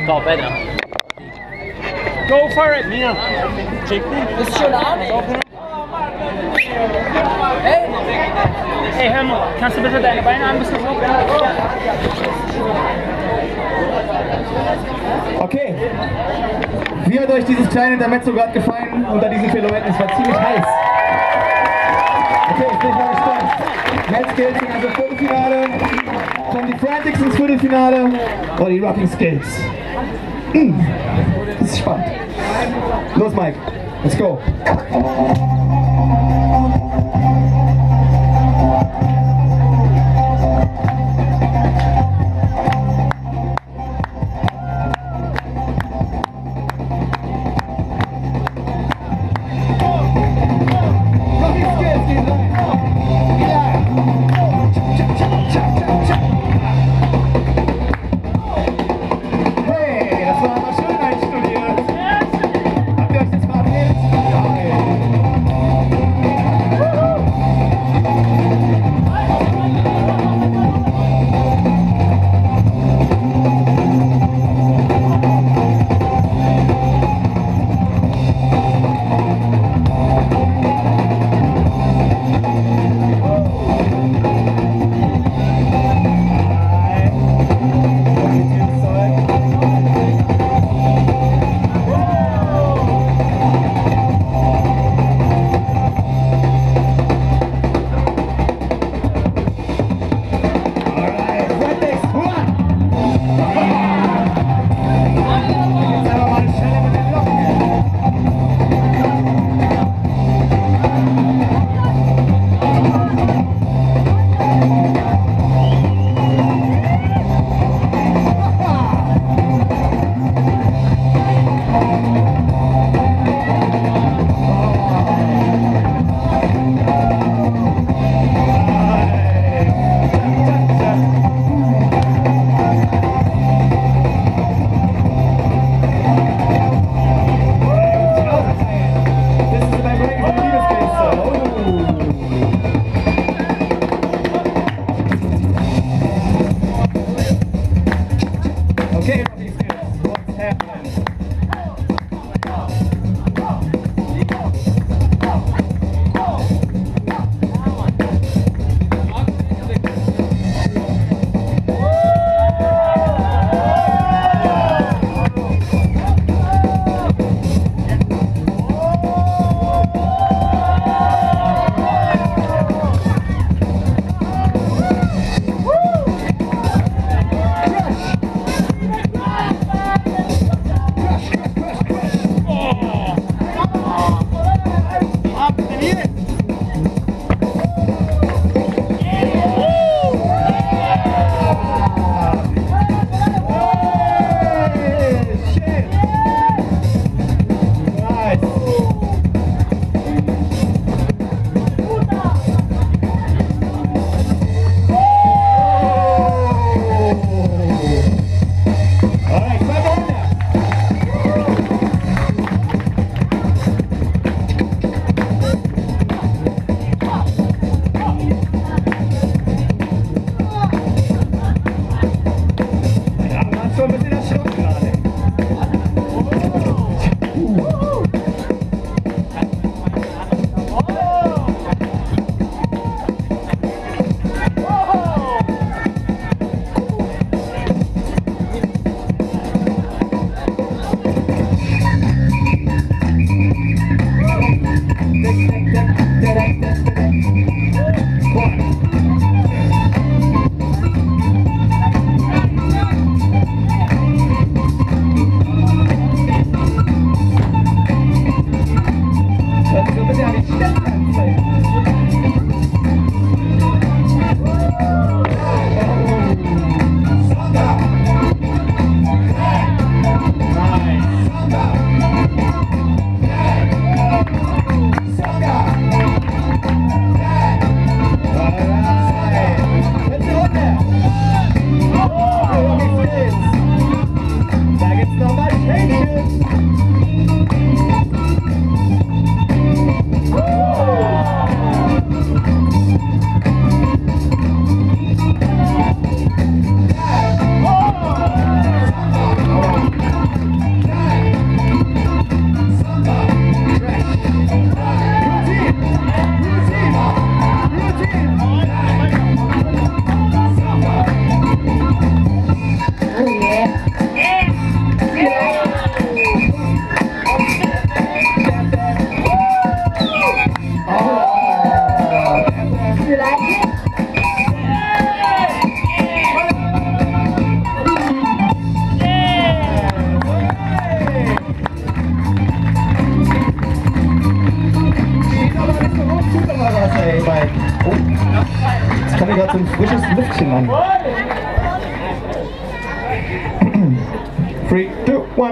Got better. Go for it, Mia. Ist schon an. Hey, hör mal, kannst du bitte deine Beine ein bisschen hoch? Okay. Wie hat euch dieses kleine Intermezzo gerade gefallen unter diesen Pirouetten? Es war ziemlich heiß. Okay, jetzt bin ich mal gespannt. Jetzt gilt es also Viertelfinale. Kommen die Frantics ins Viertelfinale oder die Rocking Skills? Das ist spannend. Los, Mike. Let's go. an. 3, 2, 1.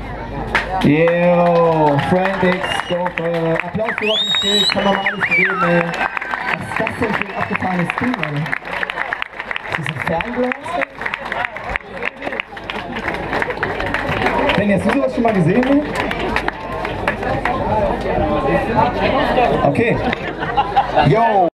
Yo, frantics, go for Applaus für Rotten Skills, kann man mal alles geben, ey. Was ist das denn für ein abgefahrenes Ding, ey? Ist das ein Fernglas? Ben, hast du sowas schon mal gesehen, ey? Okay. Yo!